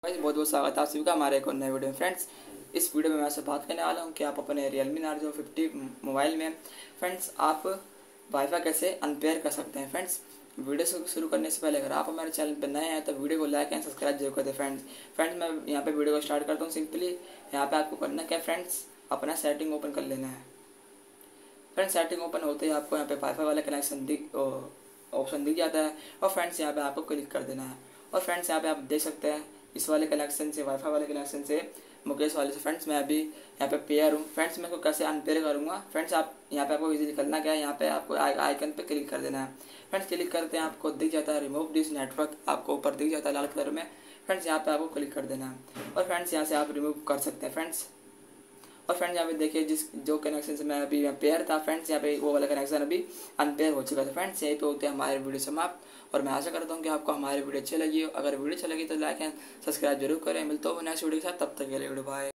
Guys बहुत बहुत स्वागत है आप सभी का हमारे एक और नए वीडियो में। फ्रेंड्स, इस वीडियो में मैं आपसे बात करने वाला हूं कि आप अपने Realme Narzo 50 मोबाइल में फ्रेंड्स आप वाईफाई कैसे अनपेयर कर सकते हैं। फ्रेंड्स, वीडियो शुरू करने से पहले अगर आप हमारे चैनल पर नए हैं तो वीडियो को लाइक एंड सब्सक्राइब जरूर कर दें। फ्रेंड्स मैं यहाँ पे वीडियो को स्टार्ट करता हूँ। सिंपली यहाँ पे आपको करना क्या है फ्रेंड्स, अपना सेटिंग ओपन कर लेना है। फ्रेंड्स, सेटिंग ओपन होते ही आपको यहाँ पे वाईफाई वाला कनेक्शन ऑप्शन दिख जाता है और फ्रेंड्स यहाँ पे आपको क्लिक कर देना है। और फ्रेंड्स यहाँ पे आप देख सकते हैं इस वाले कनेक्शन से, वाईफाई वाले कनेक्शन से, मुकेश वाले से फ्रेंड्स मैं अभी यहाँ पे पेयर हूँ। फ्रेंड्स मैं इसको कैसे अनपेयर करूँगा, फ्रेंड्स आप यहाँ पे आपको इजीली करना क्या है, यहाँ पे आपको आइकन पे क्लिक कर देना है। फ्रेंड्स क्लिक करते हैं आपको दिख जाता है रिमूव दिस नेटवर्क, आपको ऊपर दिख जाता है लाल कलर में। फ्रेंड्स यहाँ पे आपको क्लिक कर देना है और फ्रेंड्स यहाँ से आप रिमूव कर सकते हैं। फ्रेंड्स और फ्रेंड्स यहाँ पे देखिए जो कनेक्शन से मैं अभी पेयर था फ्रेंड्स, यहाँ पे वो वाला कनेक्शन अभी अनपेयर हो चुका था। फ्रेंड्स यहीं पे होते हैं हमारे वीडियो समाप्त और मैं आशा करता हूँ कि आपको हमारी वीडियो अच्छी लगी हो। अगर वीडियो अच्छी लगी तो लाइक एंड सब्सक्राइब जरूर करें। मिलता हूँ नेक्स्ट वीडियो के साथ, तब तक के लिए बाय।